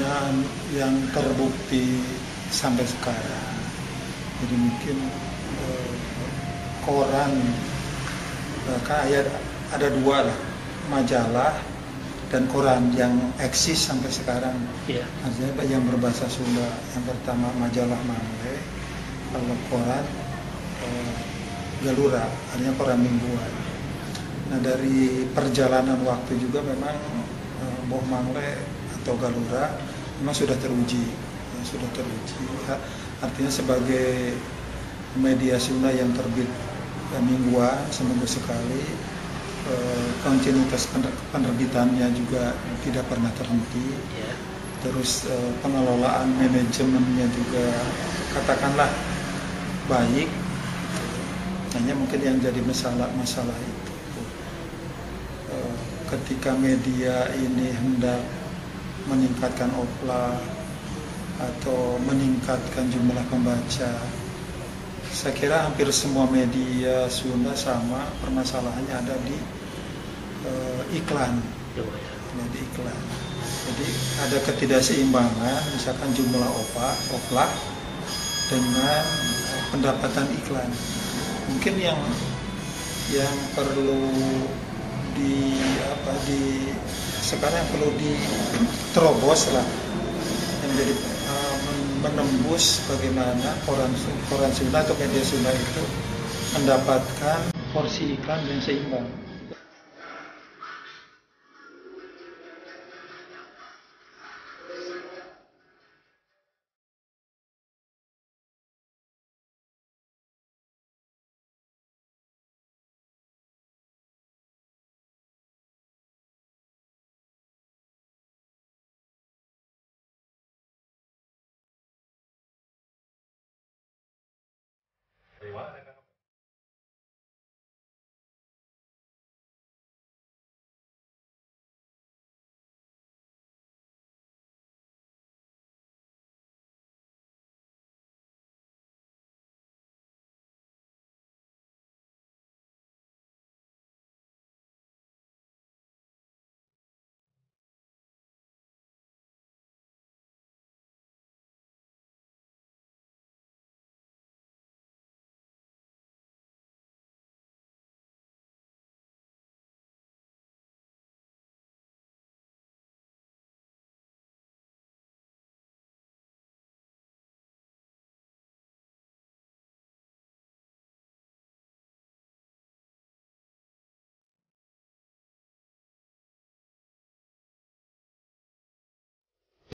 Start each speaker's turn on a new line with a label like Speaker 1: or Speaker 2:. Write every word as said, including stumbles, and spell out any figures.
Speaker 1: yang yang terbukti sampai sekarang. Jadi mungkin eh, koran eh, kayak ada dua lah, majalah dan koran yang eksis sampai sekarang.
Speaker 2: Yeah.
Speaker 1: Artinya yang berbahasa Sunda. Yang pertama majalah Mangle, kalau koran eh, Galura, artinya koran mingguan. Nah dari perjalanan waktu juga memang eh, Boh Mangle atau Galura memang sudah teruji, ya, sudah teruji. Ya, artinya sebagai media Sunda yang terbit ya, mingguan seminggu sekali, eh, kontinuitas penerbitannya juga tidak pernah terhenti.
Speaker 2: Yeah. Terus
Speaker 1: eh, pengelolaan manajemennya juga katakanlah baik. Hanya mungkin yang jadi masalah-masalah itu ketika media ini hendak meningkatkan opla atau meningkatkan jumlah pembaca. Saya kira hampir semua media Sunda sama permasalahannya ada di uh, iklan, ada di iklan. Jadi ada ketidakseimbangan, misalkan jumlah opa, opla dengan uh, pendapatan iklan. Mungkin yang yang perlu di apa di sekarang yang perlu diterobos lah, yang jadi uh, menembus bagaimana koran koran Sunda atau media Sunda itu mendapatkan porsi iklan yang seimbang.